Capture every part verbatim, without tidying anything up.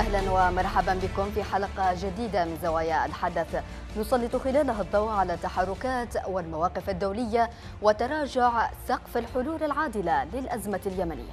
أهلا ومرحبا بكم في حلقة جديدة من زوايا الحدث نسلط خلالها الضوء على التحركات والمواقف الدولية وتراجع سقف الحلول العادلة للأزمة اليمنية.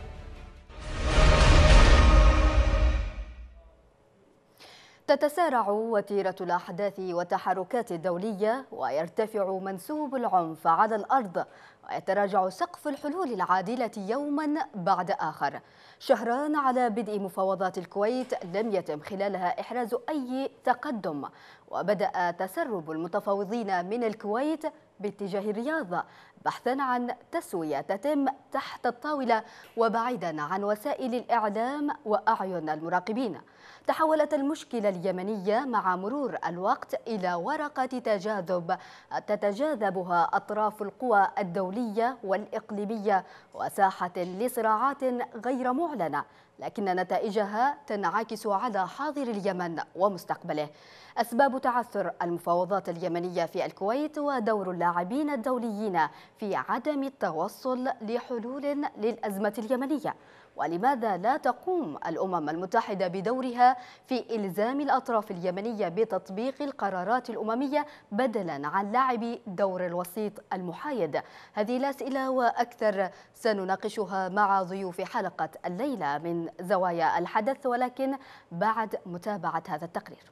تتسارع وتيرة الأحداث والتحركات الدولية ويرتفع منسوب العنف على الأرض ويتراجع سقف الحلول العادلة يوما بعد آخر. شهران على بدء مفاوضات الكويت لم يتم خلالها إحراز أي تقدم، وبدأ تسرب المتفاوضين من الكويت باتجاه الرياض بحثا عن تسوية تتم تحت الطاولة وبعيدا عن وسائل الإعلام وأعين المراقبين. تحولت المشكلة اليمنية مع مرور الوقت إلى ورقة تجاذب تتجاذبها أطراف القوى الدولية والإقليمية وساحة لصراعات غير معلنة، لكن نتائجها تنعكس على حاضر اليمن ومستقبله. أسباب تعثر المفاوضات اليمنية في الكويت ودور اللاعبين الدوليين في عدم التوصل لحلول للأزمة اليمنية، ولماذا لا تقوم الأمم المتحدة بدورها في إلزام الأطراف اليمنية بتطبيق القرارات الأممية بدلا عن لعب دور الوسيط المحايد؟ هذه الأسئلة وأكثر سنناقشها مع ضيوف حلقة الليلة من زوايا الحدث، ولكن بعد متابعة هذا التقرير.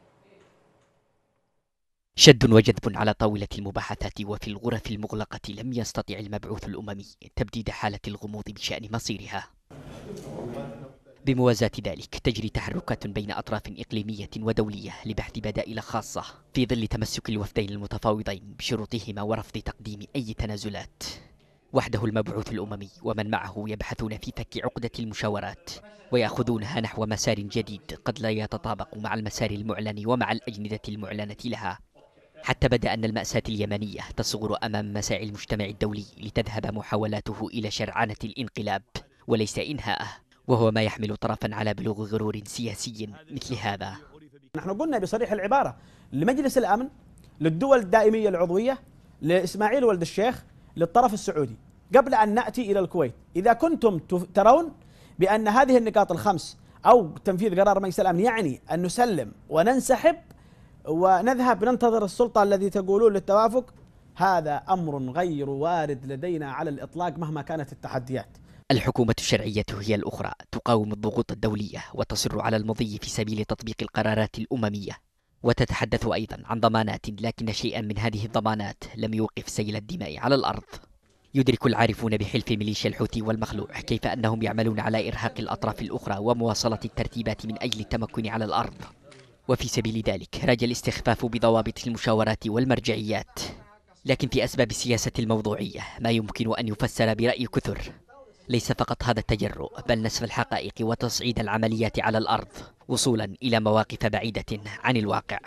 شد وجذب على طاولة المباحثات وفي الغرف المغلقة لم يستطع المبعوث الأممي تبديد حالة الغموض بشأن مصيرها. بموازاة ذلك تجري تحركات بين أطراف إقليمية ودولية لبحث بدائل خاصة في ظل تمسك الوفدين المتفاوضين بشروطهما ورفض تقديم أي تنازلات. وحده المبعوث الأممي ومن معه يبحثون في فك عقدة المشاورات ويأخذونها نحو مسار جديد قد لا يتطابق مع المسار المعلن ومع الأجندة المعلنة لها، حتى بدأ أن المأساة اليمنية تصغر أمام مساعي المجتمع الدولي لتذهب محاولاته إلى شرعنة الانقلاب وليس إنهاءه، وهو ما يحمل طرفا على بلوغ غرور سياسي مثل هذا. نحن قلنا بصريح العبارة لمجلس الأمن، للدول الدائمية العضوية، لإسماعيل ولد الشيخ، للطرف السعودي قبل أن نأتي إلى الكويت: إذا كنتم ترون بأن هذه النقاط الخمس أو تنفيذ قرار مجلس الأمن يعني أن نسلم وننسحب ونذهب ننتظر السلطة الذي تقولون للتوافق، هذا أمر غير وارد لدينا على الإطلاق مهما كانت التحديات. الحكومة الشرعية هي الأخرى تقاوم الضغوط الدولية وتصر على المضي في سبيل تطبيق القرارات الأممية، وتتحدث أيضا عن ضمانات، لكن شيئا من هذه الضمانات لم يوقف سيل الدماء على الأرض. يدرك العارفون بحلف ميليشيا الحوثي والمخلوع كيف أنهم يعملون على إرهاق الأطراف الأخرى ومواصلة الترتيبات من أجل التمكن على الأرض، وفي سبيل ذلك رجى الاستخفاف بضوابط المشاورات والمرجعيات. لكن في أسباب السياسة الموضوعية ما يمكن أن يفسر برأي كثر، ليس فقط هذا التجرؤ بل نسف الحقائق وتصعيد العمليات على الأرض وصولا إلى مواقف بعيدة عن الواقع.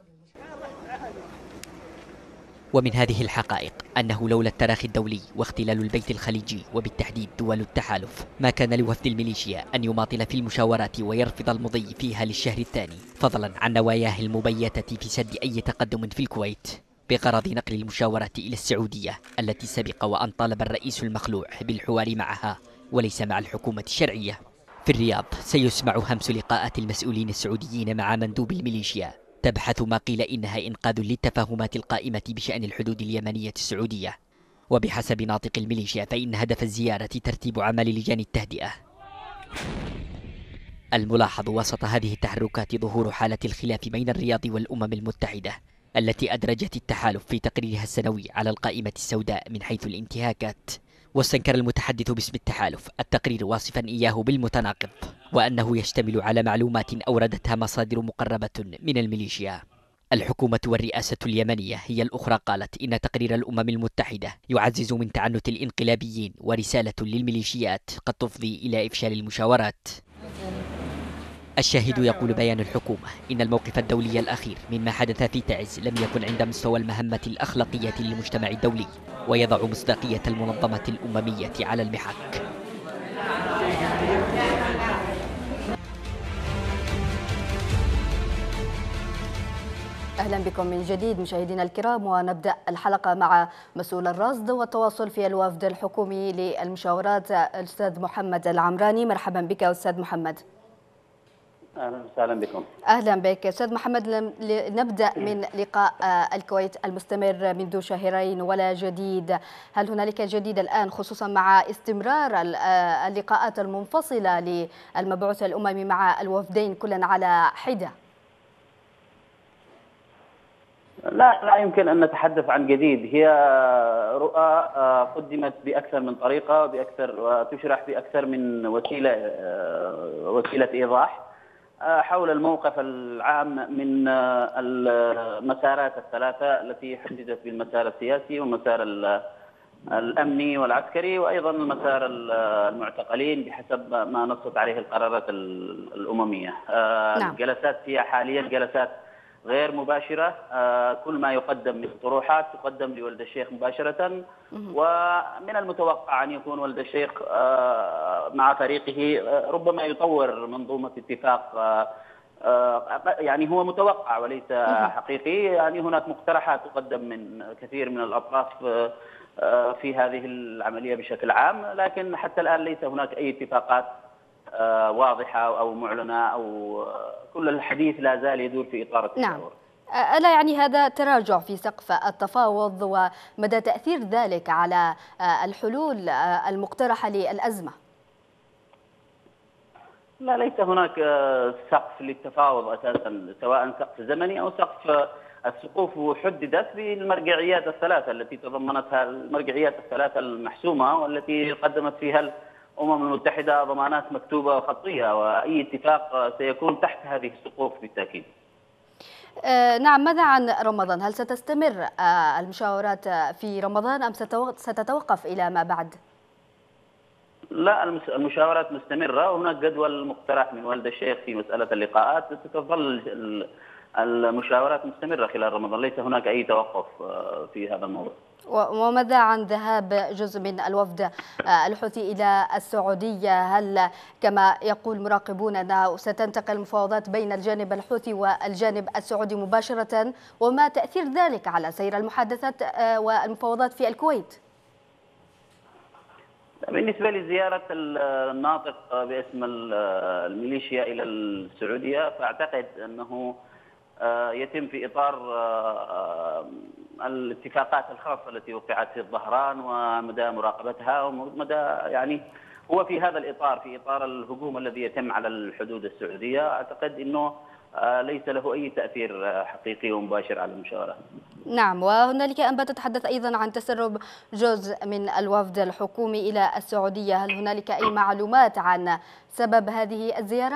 ومن هذه الحقائق أنه لولا التراخي الدولي واختلال البيت الخليجي وبالتحديد دول التحالف ما كان لوفد الميليشيا أن يماطل في المشاورات ويرفض المضي فيها للشهر الثاني، فضلا عن نواياه المبيتة في سد أي تقدم في الكويت بغرض نقل المشاورات إلى السعودية التي سبق وأن طالب الرئيس المخلوع بالحوار معها وليس مع الحكومة الشرعية. في الرياض سيسمع همس لقاءات المسؤولين السعوديين مع مندوب الميليشيا تبحث ما قيل إنها إنقاذ للتفاهمات القائمة بشأن الحدود اليمنية السعودية، وبحسب ناطق الميليشيا فإن هدف الزيارة ترتيب عمل لجان التهدئة. الملاحظ وسط هذه التحركات ظهور حالة الخلاف بين الرياض والأمم المتحدة التي أدرجت التحالف في تقريرها السنوي على القائمة السوداء من حيث الانتهاكات. واستنكر المتحدث باسم التحالف التقرير واصفا إياه بالمتناقض، وأنه يشتمل على معلومات أوردتها مصادر مقربة من الميليشيا. الحكومة والرئاسة اليمنية هي الأخرى قالت إن تقرير الأمم المتحدة يعزز من تعنت الانقلابيين ورسالة للميليشيات قد تفضي إلى إفشال المشاورات. الشاهد يقول بيان الحكومة إن الموقف الدولي الأخير مما حدث في تعز لم يكن عند مستوى المهمة الأخلاقية للمجتمع الدولي ويضع مصداقية المنظمة الأممية على المحك. أهلا بكم من جديد مشاهدينا الكرام، ونبدأ الحلقة مع مسؤول الرصد والتواصل في الوفد الحكومي للمشاورات الأستاذ محمد العمراني. مرحبا بك أستاذ محمد. اهلا وسهلا بكم. أهلا بك أستاذ محمد. نبدأ من لقاء الكويت المستمر منذ شهرين ولا جديد، هل هنالك جديد الآن خصوصا مع استمرار اللقاءات المنفصلة للمبعوث الأممي مع الوفدين كلا على حدة؟ لا لا يمكن أن نتحدث عن جديد، هي رؤى قدمت بأكثر من طريقة وبأكثر وتشرح بأكثر من وسيلة وسيلة إيضاح حول الموقف العام من المسارات الثلاثة التي حددت بالمسار السياسي والمسار الأمني والعسكري وأيضا المسار المعتقلين بحسب ما نصت عليه القرارات الأممية. نعم. الجلسات هي حاليا جلسات غير مباشرة، كل ما يقدم من طروحات تقدم لولد الشيخ مباشرة، ومن المتوقع أن يكون ولد الشيخ مع فريقه ربما يطور منظومة اتفاق، يعني هو متوقع وليس حقيقي، يعني هناك مقترحات تقدم من كثير من الأطراف في هذه العملية بشكل عام، لكن حتى الآن ليس هناك أي اتفاقات واضحة أو معلنة، أو كل الحديث لا زال يدور في إطار التشاور. نعم. ألا يعني هذا تراجع في سقف التفاوض ومدى تأثير ذلك على الحلول المقترحة للأزمة؟ لا، ليس هناك سقف للتفاوض أساسا، سواء سقف زمني أو سقف. السقوف حددت بالمرجعيات الثلاثة التي تضمنتها المرجعيات الثلاثة المحسومة، والتي قدمت فيها الأمم المتحدة ضمانات مكتوبة وخطية، وأي اتفاق سيكون تحت هذه السقوف بالتأكيد. آه نعم. ماذا عن رمضان؟ هل ستستمر آه المشاورات في رمضان أم ستتوقف إلى ما بعد؟ لا، المشاورات مستمرة، وهناك جدول مقترح من والد الشيخ في مسألة اللقاءات، ستظل المشاورات مستمرة خلال رمضان، ليس هناك أي توقف في هذا الموضوع. وماذا عن ذهاب جزء من الوفد الحوثي إلى السعودية؟ هل كما يقول مراقبون أنه ستنتقل المفاوضات بين الجانب الحوثي والجانب السعودي مباشرة؟ وما تأثير ذلك على سير المحادثات والمفاوضات في الكويت؟ بالنسبة لزيارة الناطق باسم الميليشيا إلى السعودية، فأعتقد أنه يتم في إطار الاتفاقات الخاصة التي وقعت في الظهران ومدى مراقبتها ومدى، يعني هو في هذا الإطار، في إطار الهجوم الذي يتم على الحدود السعودية. أعتقد أنه ليس له أي تأثير حقيقي ومباشر على المشاورات. نعم. وهنالك أنباء تتحدث أيضا عن تسرب جزء من الوفد الحكومي إلى السعودية، هل هنالك أي معلومات عن سبب هذه الزيارة؟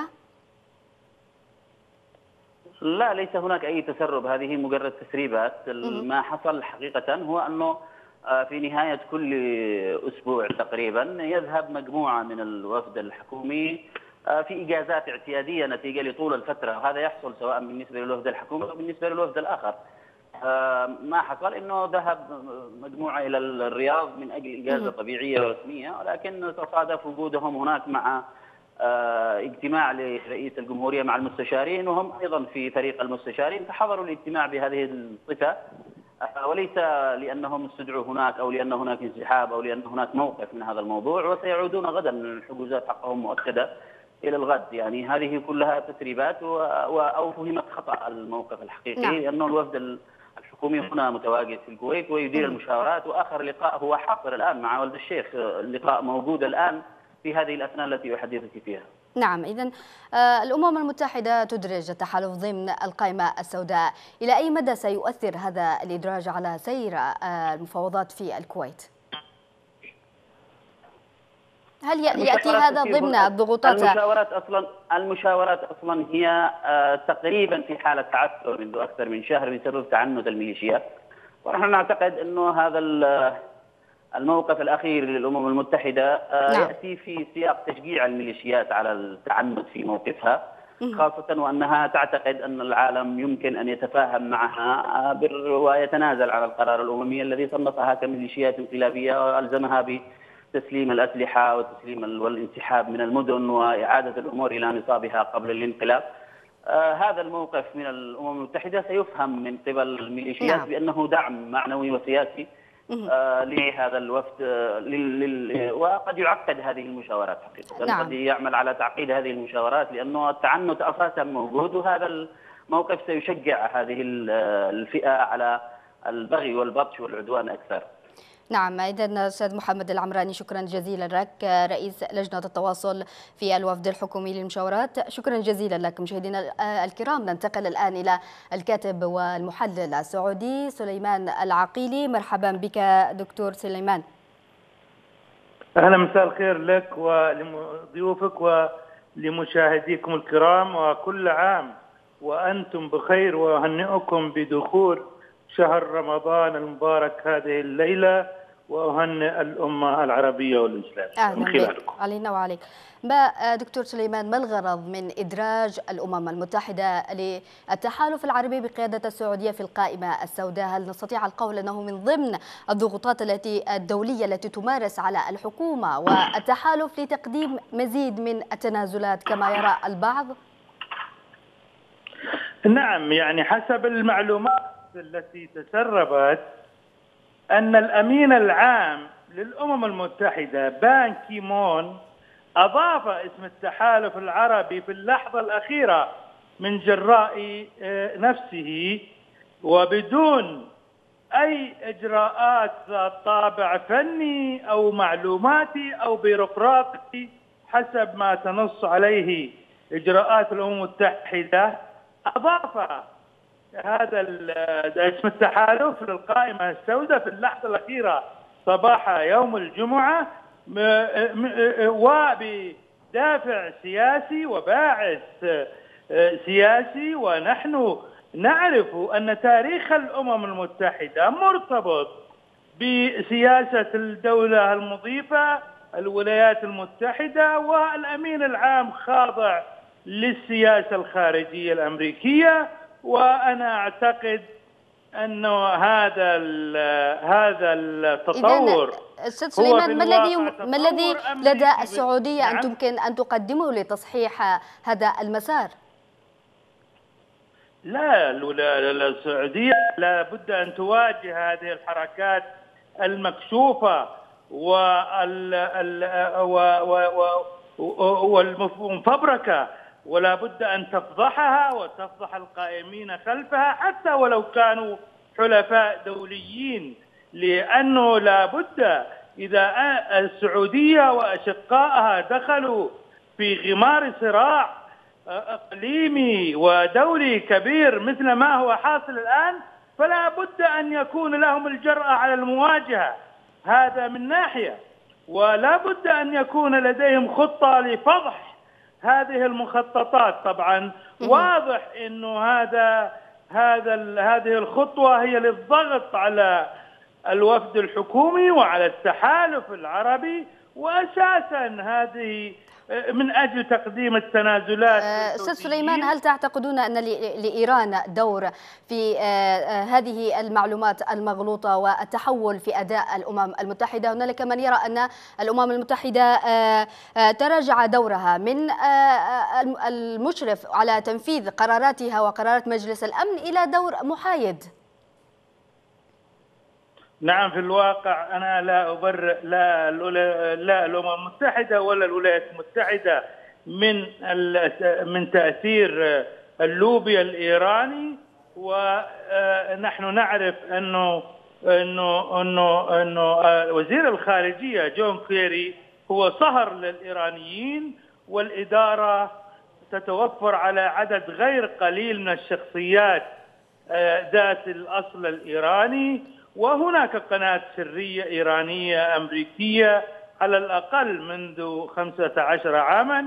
لا، ليس هناك أي تسرب، هذه مجرد تسريبات. ما حصل حقيقة هو أنه في نهاية كل أسبوع تقريبا يذهب مجموعة من الوفد الحكومي في إجازات اعتيادية نتيجة لطول الفترة، وهذا يحصل سواء بالنسبة للوفد الحكومي أو بالنسبة للوفد الآخر. ما حصل أنه ذهب مجموعة إلى الرياض من أجل إجازة طبيعية ورسمية، ولكن تصادف وجودهم هناك مع اجتماع لرئيس الجمهورية مع المستشارين، وهم أيضا في فريق المستشارين، فحضروا الاجتماع بهذه الصفة، وليس لأنهم استدعوا هناك أو لأن هناك انسحاب أو لأن هناك موقف من هذا الموضوع، وسيعودون غدا، الحجوزات حقهم مؤكدة إلى الغد. يعني هذه كلها تسريبات أو فهمت خطأ الموقف الحقيقي. نعم. لأنه الوفد الحكومي هنا متواجد في الكويت ويدير المشاورات، وآخر لقاء هو حاضر الآن مع ولد الشيخ، اللقاء موجود الآن في هذه الأثناء التي أحدثك فيها. نعم. إذن الأمم المتحدة تدرج التحالف ضمن القائمة السوداء، إلى أي مدى سيؤثر هذا الإدراج على سير المفاوضات في الكويت؟ هل يأتي هذا ضمن الضغوطات؟ المشاورات أصلا المشاورات أصلا هي تقريبا في حالة تعثر منذ أكثر من شهر بسبب تعنت الميليشيات، ونحن نعتقد أنه هذا الموقف الأخير للأمم المتحدة نعم. يأتي في سياق تشجيع الميليشيات على التعنت في موقفها، خاصة وأنها تعتقد أن العالم يمكن أن يتفاهم معها ويتنازل على القرار الأممي الذي صنفها كميليشيات انقلابية وألزمها بتسليم الأسلحة وتسليم والانسحاب من المدن وإعادة الأمور إلى نصابها قبل الانقلاب. آه هذا الموقف من الأمم المتحدة سيفهم من قبل الميليشيات نعم. بأنه دعم معنوي وسياسي آه لهذا الوفد آه لل... لل... وقد يعقد هذه المشاورات حقيقة. نعم. قد يعمل على تعقيد هذه المشاورات لأنه التعنت أساسا موجود، وهذا الموقف سيشجع هذه الفئة على البغي والبطش والعدوان أكثر. نعم، إذن أستاذ محمد العمراني شكرا جزيلا لك، رئيس لجنة التواصل في الوفد الحكومي للمشاورات، شكرا جزيلا لك. مشاهدينا الكرام، ننتقل الآن إلى الكاتب والمحلل السعودي سليمان العقيلي. مرحبا بك دكتور سليمان. أهلا، مساء الخير لك ولضيوفك ولمشاهديكم الكرام، وكل عام وأنتم بخير، وأهنئكم بدخول شهر رمضان المبارك هذه الليلة، وأهنئ الأمة العربية والإسلامية من خلالكم. علينا وعليك. ما دكتور سليمان، ما الغرض من إدراج الأمم المتحدة للتحالف العربي بقيادة السعودية في القائمة السوداء؟ هل نستطيع القول أنه من ضمن الضغوطات التي الدولية التي تمارس على الحكومة والتحالف لتقديم مزيد من التنازلات كما يرى البعض؟ نعم، يعني حسب المعلومات التي تسربت أن الأمين العام للأمم المتحدة بان كيمون أضاف اسم التحالف العربي في اللحظة الأخيرة من جراء نفسه، وبدون أي إجراءات ذات طابع فني أو معلوماتي أو بيروقراطي حسب ما تنص عليه إجراءات الأمم المتحدة. أضاف هذا اسم التحالف للقائمة السوداء في اللحظة الأخيرة صباح يوم الجمعة، وبدافع سياسي وباعث سياسي. ونحن نعرف أن تاريخ الأمم المتحدة مرتبط بسياسة الدولة المضيفة الولايات المتحدة، والأمين العام خاضع للسياسة الخارجية الأمريكية. وأنا أعتقد أنه هذا هذا التطور أستاذ سليمان، ما الذي ما الذي لدى السعودية نعم؟ أن تمكن أن تقدمه لتصحيح هذا المسار؟ لا، السعودية لا بد أن تواجه هذه الحركات المكشوفة والمفبركة، ولا بد أن تفضحها وتفضح القائمين خلفها حتى ولو كانوا حلفاء دوليين، لأنه لا بد إذا السعودية وأشقائها دخلوا في غمار صراع إقليمي ودولي كبير مثل ما هو حاصل الآن، فلا بد أن يكون لهم الجرأة على المواجهة. هذا من ناحية، ولا بد أن يكون لديهم خطة لفضح هذه المخططات. طبعا واضح انه هذا هذا هذه الخطوه هي للضغط على الوفد الحكومي وعلى التحالف العربي، واساسا هذه من أجل تقديم التنازلات. أستاذ سليمان، هل تعتقدون أن لإيران دور في هذه المعلومات المغلوطة والتحول في أداء الأمم المتحدة؟ هنالك من يرى أن الأمم المتحدة تراجع دورها من المشرف على تنفيذ قراراتها وقرارات مجلس الأمن إلى دور محايد. نعم، في الواقع أنا لا أبرئ لا لا الأمم المتحدة ولا الولايات المتحدة من من تأثير اللوبي الإيراني. ونحن نعرف أنه أنه أنه أنه وزير الخارجية جون كيري هو صهر للإيرانيين، والإدارة تتوفر على عدد غير قليل من الشخصيات ذات الأصل الإيراني، وهناك قناة سرية إيرانية أمريكية على الأقل منذ خمسة عشر عاما،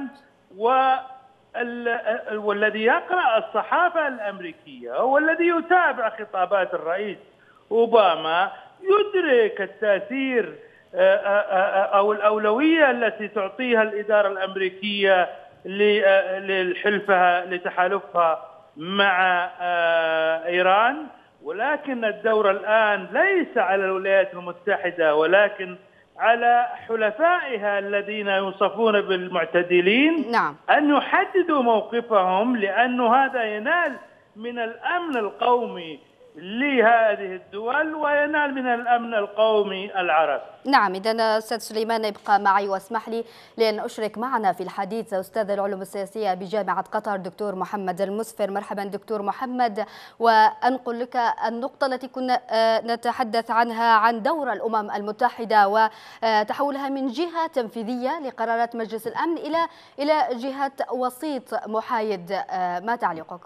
والذي يقرأ الصحافة الأمريكية والذي يتابع خطابات الرئيس أوباما يدرك التأثير أو الأولوية التي تعطيها الإدارة الأمريكية لحلفها لتحالفها مع إيران. ولكن الدور الآن ليس على الولايات المتحدة ولكن على حلفائها الذين يوصفون بالمعتدلين. نعم. أن يحددوا موقفهم، لأن هذا ينال من الأمن القومي لهذه الدول وينال من الأمن القومي العربي. نعم، إذا أستاذ سليمان ابقى معي واسمح لي لأن أشرك معنا في الحديث أستاذ العلوم السياسية بجامعة قطر دكتور محمد المسفر. مرحبا دكتور محمد، وأنقل لك النقطة التي كنا نتحدث عنها عن دور الأمم المتحدة وتحولها من جهة تنفيذية لقرارات مجلس الأمن إلى إلى جهة وسيط محايد. ما تعليقك؟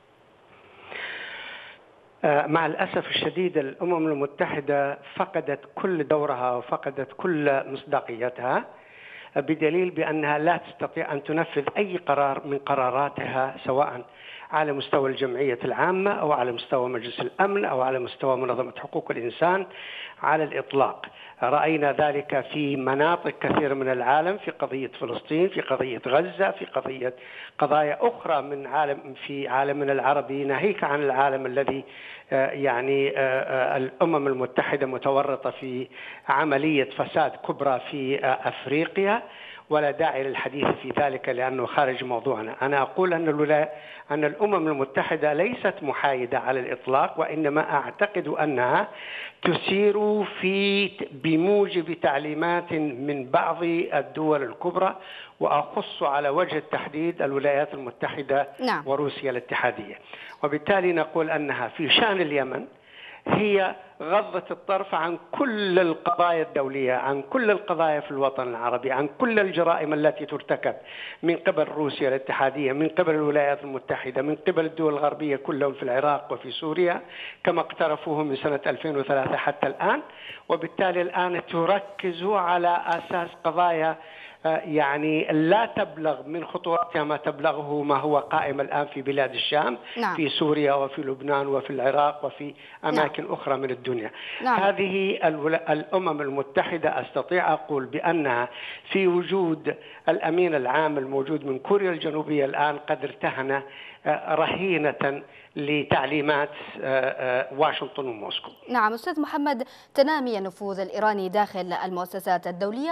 مع الأسف الشديد الأمم المتحدة فقدت كل دورها وفقدت كل مصداقيتها، بدليل بأنها لا تستطيع أن تنفذ أي قرار من قراراتها سواء على مستوى الجمعية العامة أو على مستوى مجلس الأمن أو على مستوى منظمة حقوق الإنسان على الإطلاق. رأينا ذلك في مناطق كثيرة من العالم، في قضية فلسطين، في قضية غزة، في قضية قضايا أخرى من عالم في عالمنا العربي، ناهيك عن العالم الذي يعني الأمم المتحدة متورطة في عملية فساد كبرى في أفريقيا، ولا داعي للحديث في ذلك لأنه خارج موضوعنا. أنا أقول أن أن الأمم المتحدة ليست محايدة على الإطلاق، وإنما أعتقد أنها تسير في بموجب تعليمات من بعض الدول الكبرى، وأخص على وجه التحديد الولايات المتحدة نعم. وروسيا الاتحادية. وبالتالي نقول أنها في شأن اليمن هي غضت الطرف عن كل القضايا الدولية، عن كل القضايا في الوطن العربي، عن كل الجرائم التي ترتكب من قبل روسيا الاتحادية، من قبل الولايات المتحدة، من قبل الدول الغربية كلهم في العراق وفي سوريا كما اقترفوه من سنة ألفين وثلاثة حتى الآن. وبالتالي الآن تركز على أساس قضايا يعني لا تبلغ من خطورتها ما تبلغه ما هو قائم الآن في بلاد الشام نعم. في سوريا وفي لبنان وفي العراق وفي أماكن نعم. أخرى من الدنيا نعم. هذه الأمم المتحدة أستطيع أقول بأنها في وجود الأمين العام الموجود من كوريا الجنوبية الآن قد ارتهن رهينة لتعليمات واشنطن وموسكو. نعم أستاذ محمد، تنامي النفوذ الإيراني داخل المؤسسات الدولية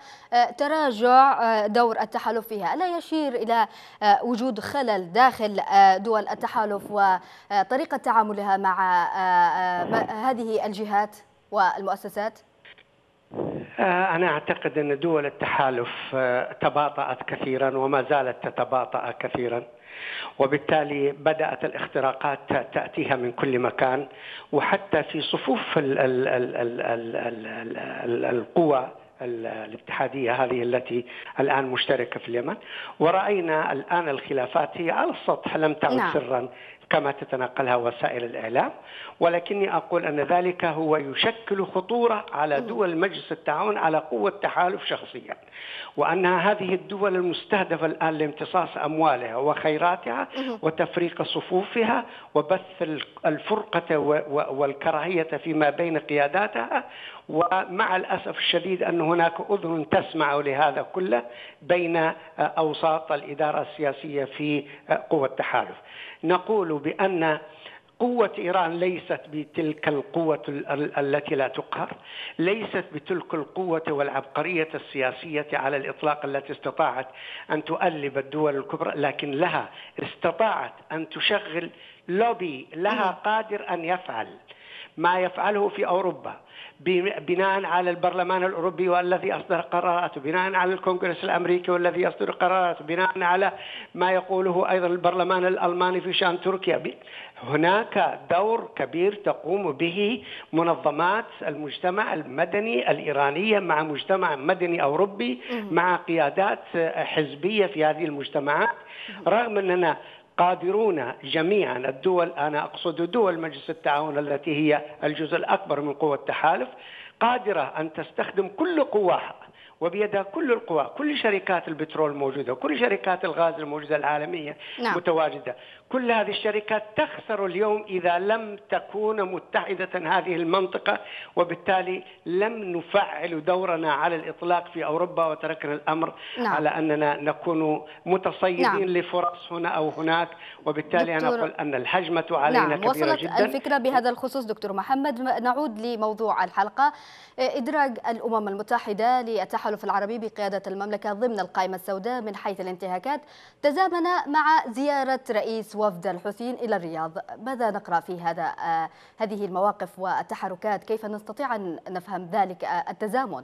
وتراجع دور التحالف فيها، ألا يشير إلى وجود خلل داخل دول التحالف وطريقة تعاملها مع هذه الجهات والمؤسسات؟ أنا أعتقد أن دول التحالف تباطأت كثيرا وما زالت تتباطأ كثيرا، وبالتالي بدأت الاختراقات تأتيها من كل مكان، وحتى في صفوف ال ال ال ال ال ال ال القوى الاتحادية هذه التي الآن مشتركة في اليمن. ورأينا الآن الخلافات هي على السطح لم تعد نعم. سرا كما تتنقلها وسائل الإعلام، ولكني أقول أن ذلك هو يشكل خطورة على دول مجلس التعاون على قوة تحالف شخصيا، وأنها هذه الدول المستهدفة الآن لامتصاص أموالها وخيراتها وتفريق صفوفها وبث الفرقة والكراهية فيما بين قياداتها. ومع الأسف الشديد أن هناك أذن تسمع لهذا كله بين أوساط الإدارة السياسية في قوة التحالف. نقول بأن قوة إيران ليست بتلك القوة التي لا تقهر، ليست بتلك القوة والعبقرية السياسية على الإطلاق التي استطاعت أن تؤلب الدول الكبرى، لكن لها استطاعت أن تشغل لوبي لها قادر أن يفعل ما يفعله في أوروبا بناء على البرلمان الأوروبي والذي أصدر قراراته، بناء على الكونغرس الأمريكي والذي يصدر قراراته، بناء على ما يقوله أيضا البرلمان الألماني في شأن تركيا. هناك دور كبير تقوم به منظمات المجتمع المدني الإيرانية مع مجتمع مدني أوروبي مع قيادات حزبية في هذه المجتمعات، رغم أننا قادرون جميعا الدول، أنا أقصد دول مجلس التعاون التي هي الجزء الأكبر من قوة التحالف، قادرة أن تستخدم كل قواها وبيدها كل القوى، كل شركات البترول موجودة، كل شركات الغاز الموجودة العالمية نعم. متواجدة. كل هذه الشركات تخسر اليوم إذا لم تكون متحدة هذه المنطقة، وبالتالي لم نفعل دورنا على الإطلاق في أوروبا وتركنا الأمر نعم. على أننا نكون متصيدين نعم. لفرص هنا أو هناك، وبالتالي أنا أقول أن الهجمة علينا نعم. كبيرة وصلت جدا. الفكرة بهذا الخصوص دكتور محمد. نعود لموضوع الحلقة، إدراج الأمم المتحدة للتحالف التحالف العربي بقيادة المملكة ضمن القائمة السوداء من حيث الانتهاكات تزامن مع زيارة رئيس وفد الحوثيين إلى الرياض. ماذا نقرأ في هذا آه هذه المواقف والتحركات؟ كيف نستطيع أن نفهم ذلك آه التزامن؟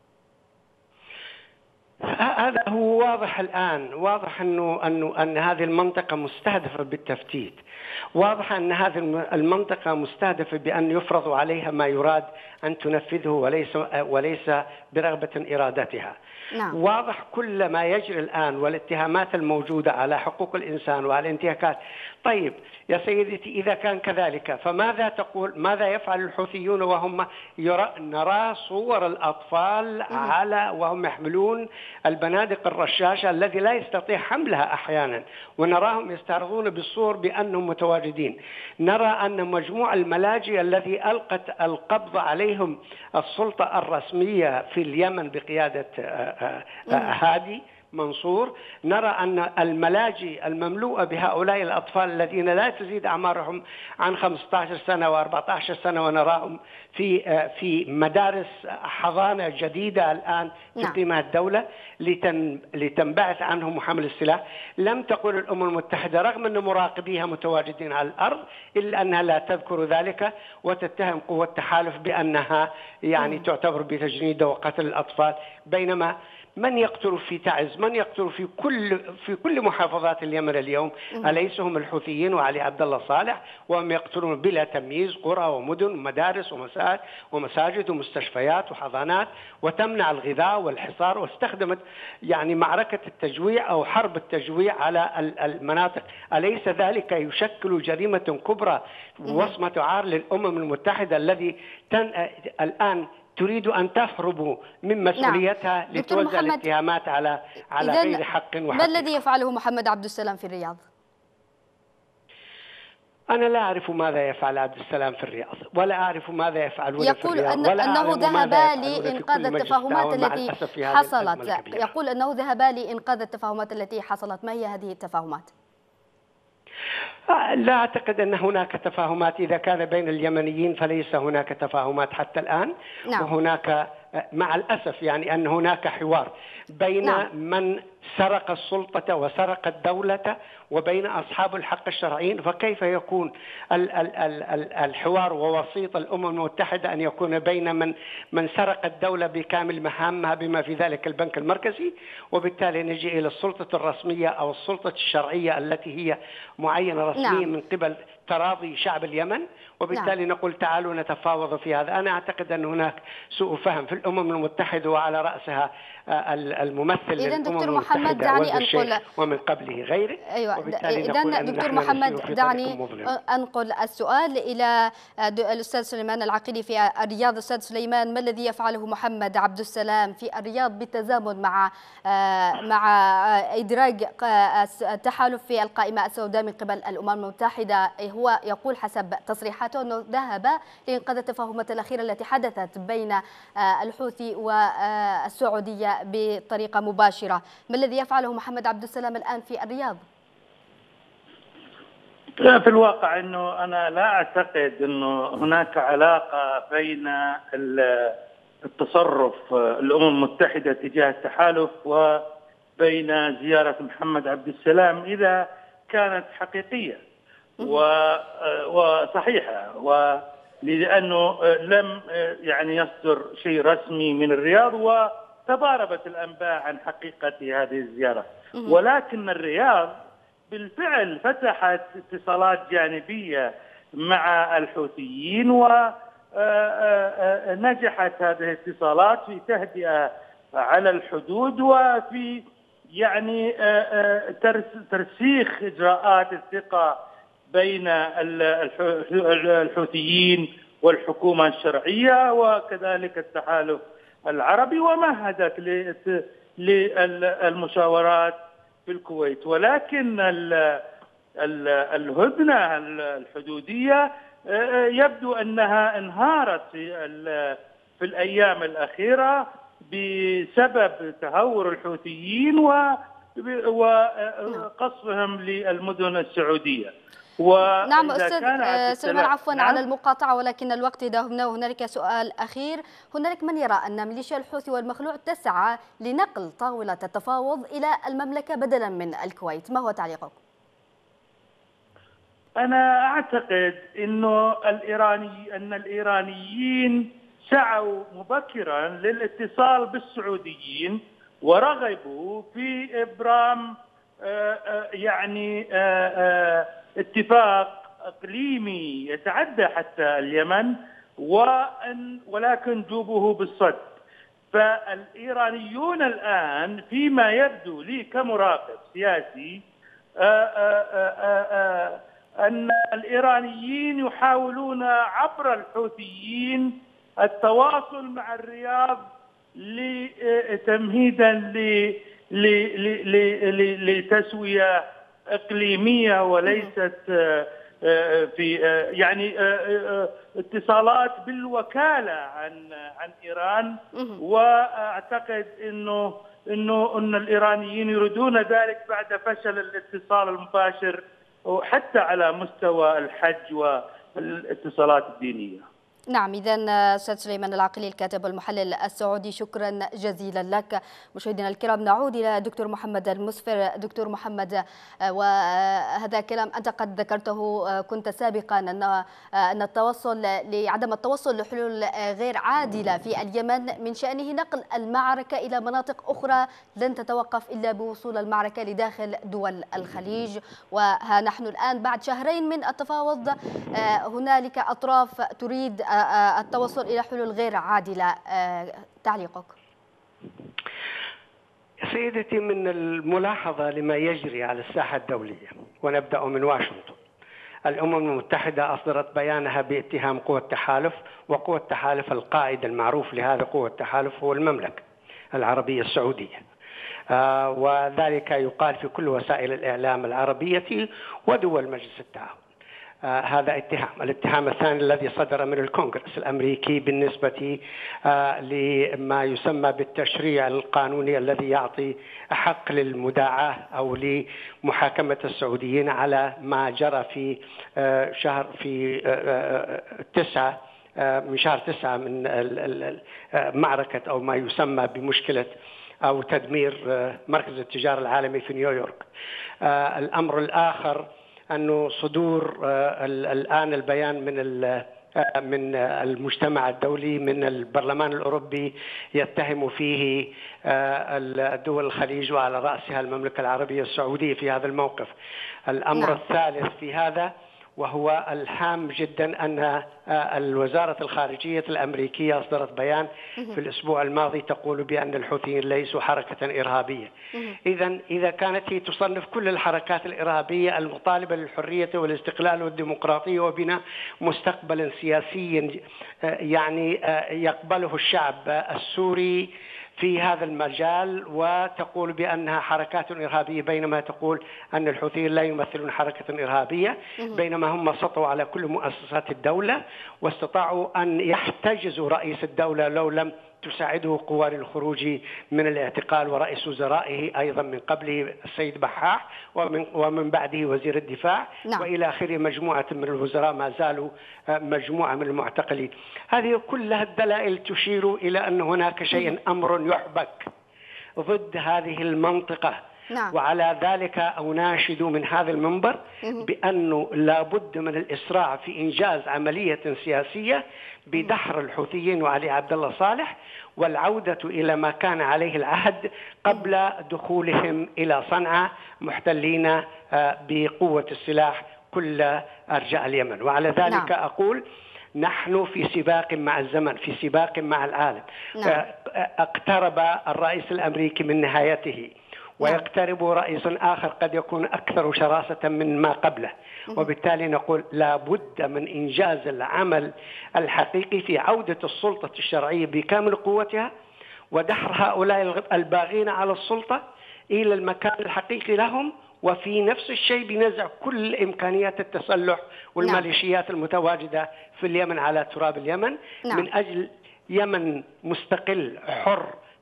هذا هو واضح الآن، واضح أنه أنه أن هذه المنطقة مستهدفة بالتفتيت، واضح أن هذه المنطقة مستهدفة بأن يفرض عليها ما يراد أن تنفذه وليس وليس برغبة إرادتها. نعم. واضح كل ما يجري الآن والاتهامات الموجودة على حقوق الإنسان وعلى الانتهاكات. طيب يا سيدتي، إذا كان كذلك فماذا تقول؟ ماذا يفعل الحوثيون وهم يرى نرى صور الأطفال على وهم يحملون البنادق الرشاشة الذي لا يستطيع حملها أحيانا، ونراهم يستعرضون بالصور بأنهم متواجدين. نرى أن مجموع الملاجئ الذي ألقت القبض عليهم السلطة الرسمية في اليمن بقيادة هادي منصور، نرى أن الملاجئ المملوءة بهؤلاء الأطفال الذين لا تزيد أعمارهم عن خمسة عشر سنة وأربعة عشر سنة، ونراهم في في مدارس حضانة جديدة الآن تقيمها الدولة لتنبعث عنهم وحمل السلاح. لم تقل الأمم المتحدة رغم أن مراقبيها متواجدين على الأرض إلا أنها لا تذكر ذلك، وتتهم قوة التحالف بأنها يعني تعتبر بتجنيد وقتل الأطفال، بينما من يقتل في تعز، من يقتل في كل في كل محافظات اليمن اليوم أليس هم الحوثيين وعلي عبد الله صالح؟ وهم يقتلون بلا تمييز قرى ومدن ومدارس ومساجد ومساجد ومستشفيات وحضانات، وتمنع الغذاء والحصار، واستخدمت يعني معركة التجويع أو حرب التجويع على المناطق. أليس ذلك يشكل جريمة كبرى وصمة عار للأمم المتحدة الذي تن... الآن تريد أن تهرب من مسؤوليتها؟ نعم. لتوزع الاتهامات على على غير حق وحق. ما الذي يفعله محمد عبد السلام في الرياض؟ أنا لا أعرف ماذا يفعل عبد السلام في الرياض، ولا أعرف ماذا يفعلون في يقول الرياض، أن ولا أنه ذهب لإنقاذ التفاهمات التي حصلت. يقول أنه ذهب لإنقاذ التفاهمات التي حصلت. ما هي هذه التفاهمات؟ لا أعتقد أن هناك تفاهمات. إذا كان بين اليمنيين فليس هناك تفاهمات حتى الآن. نعم. وهناك مع الأسف يعني أن هناك حوار بين نعم. من سرق السلطة وسرق الدولة وبين أصحاب الحق الشرعيين. فكيف يكون ال ال ال الحوار ووسيط الأمم المتحدة أن يكون بين من من سرق الدولة بكامل مهامها بما في ذلك البنك المركزي، وبالتالي نجي إلى السلطة الرسمية أو السلطة الشرعية التي هي معينة رسميا نعم. من قبل تراضي شعب اليمن، وبالتالي نعم. نقول تعالوا نتفاوض في هذا. أنا أعتقد أن هناك سوء فهم في الأمم المتحدة وعلى رأسها الممثل للأمم المتحدة والد الشيخ ومن قبله غيره. أيوة. إذا دكتور محمد دعني أنقل السؤال إلى الأستاذ سليمان العقيلي في الرياض. أستاذ سليمان، ما الذي يفعله محمد عبد السلام في الرياض بالتزامن مع مع إدراج التحالف في القائمة السوداء من قبل الأمم المتحدة؟ هو يقول حسب تصريحاته أنه ذهب لإنقاذ التفاهمات الأخيرة التي حدثت بين الحوثي والسعودية بطريقة مباشرة. ما الذي يفعله محمد عبد السلام الآن في الرياض؟ في الواقع أنه أنا لا أعتقد أنه هناك علاقة بين التصرف الأمم المتحدة تجاه التحالف وبين زيارة محمد عبد السلام إذا كانت حقيقية وصحيحة، ولأنه لم يعني يصدر شيء رسمي من الرياض وتضاربت الأنباء عن حقيقة هذه الزيارة. ولكن الرياض بالفعل فتحت اتصالات جانبية مع الحوثيين، ونجحت هذه الاتصالات في تهدئة على الحدود وفي يعني ترسيخ إجراءات الثقة بين الحوثيين والحكومة الشرعية وكذلك التحالف العربي، ومهدت للمشاورات في الكويت. ولكن الهدنة الحدودية يبدو أنها انهارت في في الأيام الأخيرة بسبب تهور الحوثيين وقصفهم للمدن السعودية. نعم أستاذ سليمان، عفوا نعم. على المقاطعة، ولكن الوقت يداهمنا. وهنالك سؤال أخير: هنالك من يرى أن ميليشيا الحوثي والمخلوع تسعى لنقل طاولة التفاوض إلى المملكة بدلا من الكويت، ما هو تعليقك؟ أنا أعتقد إنه الإيراني أن الإيرانيين سعوا مبكرا للاتصال بالسعوديين ورغبوا في إبرام يعني اتفاق إقليمي يتعدى حتى اليمن، وأن ولكن جوبه بالصد. فالإيرانيون الآن فيما يبدو لي كمراقب سياسي أن الإيرانيين يحاولون عبر الحوثيين التواصل مع الرياض لتمهيدا لتسوية إقليمية وليست في يعني اتصالات بالوكالة عن عن إيران. وأعتقد إنه إنه أن الإيرانيين يريدون ذلك بعد فشل الاتصال المباشر حتى على مستوى الحج والاتصالات الدينية. نعم، إذا أستاذ سليمان العقيلي الكاتب والمحلل السعودي، شكرا جزيلا لك. مشاهدينا الكرام، نعود إلى دكتور محمد المسفر. دكتور محمد، وهذا كلام أنت قد ذكرته كنت سابقا، أن أن التوصل لعدم التوصل لحلول غير عادلة في اليمن من شأنه نقل المعركة إلى مناطق أخرى لن تتوقف إلا بوصول المعركة لداخل دول الخليج. وها نحن الآن بعد شهرين من التفاوض، هنالك أطراف تريد التوصل إلى حلول غير عادلة، تعليقك؟ سيدتي، من الملاحظة لما يجري على الساحة الدولية، ونبدأ من واشنطن، الأمم المتحدة أصدرت بيانها باتهام قوى التحالف، وقوى التحالف القائد المعروف لهذا قوى التحالف هو المملكة العربية السعودية، آه وذلك يقال في كل وسائل الإعلام العربية ودول مجلس التعاون. آه هذا اتهام. الاتهام الثاني الذي صدر من الكونغرس الأمريكي بالنسبة آه لما يسمى بالتشريع القانوني الذي يعطي حق للمداعاة أو لمحاكمة السعوديين على ما جرى في آه شهر في آه تسعة آه من شهر تسعة من معركة أو ما يسمى بمشكلة أو تدمير آه مركز التجارة العالمي في نيويورك. آه الأمر الآخر أنه صدور الآن البيان من من المجتمع الدولي، من البرلمان الأوروبي، يتهم فيه الدول الخليج وعلى رأسها المملكة العربية السعودية في هذا الموقف. الأمر نعم. الثالث في هذا، وهو الهام جدا، أن الوزارة الخارجية الأمريكية أصدرت بيان في الأسبوع الماضي تقول بأن الحوثيين ليسوا حركة إرهابية. إذن إذا كانت هي تصنف كل الحركات الإرهابية المطالبة للحرية والاستقلال والديمقراطية وبناء مستقبل سياسي يعني يقبله الشعب السوري في هذا المجال، وتقول بأنها حركات إرهابية، بينما تقول أن الحوثيين لا يمثلون حركة إرهابية، بينما هم سطوا على كل مؤسسات الدولة واستطاعوا أن يحتجزوا رئيس الدولة لو لم تساعده قوى للخروج من الاعتقال، ورئيس وزرائه أيضا من قبله السيد بحاح، ومن, ومن بعده وزير الدفاع نعم. وإلى آخره مجموعة من الوزراء ما زالوا مجموعة من المعتقلين. هذه كلها الدلائل تشير إلى أن هناك شيء أمر يحبك ضد هذه المنطقة نعم. وعلى ذلك أناشد من هذا المنبر بأنه لا بد من الإسراع في إنجاز عملية سياسية بدحر الحوثيين وعلي عبد الله صالح، والعودة إلى ما كان عليه العهد قبل دخولهم إلى صنعاء محتلين بقوة السلاح كل أرجاء اليمن. وعلى ذلك نعم. أقول نحن في سباق مع الزمن، في سباق مع العالم نعم. اقترب الرئيس الأمريكي من نهايته، ويقترب رئيس آخر قد يكون أكثر شراسة من ما قبله، وبالتالي نقول لا بد من إنجاز العمل الحقيقي في عودة السلطة الشرعية بكامل قوتها، ودحر هؤلاء الباغين على السلطة إلى المكان الحقيقي لهم، وفي نفس الشيء بنزع كل إمكانيات التسلح والميليشيات المتواجدة في اليمن على تراب اليمن نعم. من أجل يمن مستقل حر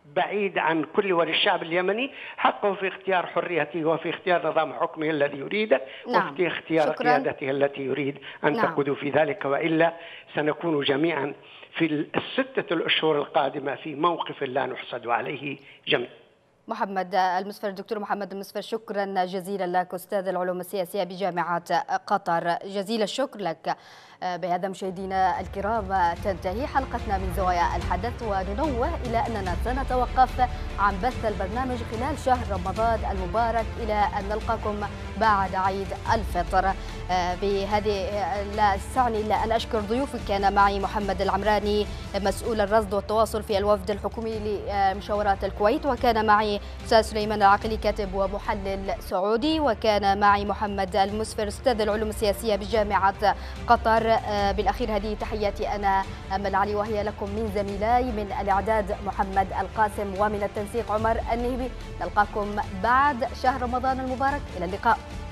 بعيد عن كل وللشعب اليمني حقه في اختيار حريته وفي اختيار نظام حكمه الذي يريده. نعم. وفي اختيار شكراً. قيادته التي يريد أن نعم. تقود في ذلك، وإلا سنكون جميعا في الستة الأشهر القادمة في موقف لا نحسد عليه جميعا. محمد المسفر، دكتور محمد المسفر، شكرا جزيلا لك، أستاذ العلوم السياسية بجامعة قطر. جزيل الشكر لك. بهذا مشاهدينا الكرام تنتهي حلقتنا من زوايا الحدث، وننوه إلى أننا سنتوقف عن بث البرنامج خلال شهر رمضان المبارك إلى أن نلقاكم بعد عيد الفطر. بهذه لا تسعني إلا أن أشكر ضيوفي. كان معي محمد العمراني مسؤول الرصد والتواصل في الوفد الحكومي لمشاورات الكويت، وكان معي أستاذ سليمان العقيلي كاتب ومحلل سعودي، وكان معي محمد المسفر أستاذ العلوم السياسية بجامعة قطر. بالأخير هذه تحياتي أنا أمل علي، وهي لكم من زميلاي من الإعداد محمد القاسم ومن التنسيق عمر النهبي. نلقاكم بعد شهر رمضان المبارك، إلى اللقاء.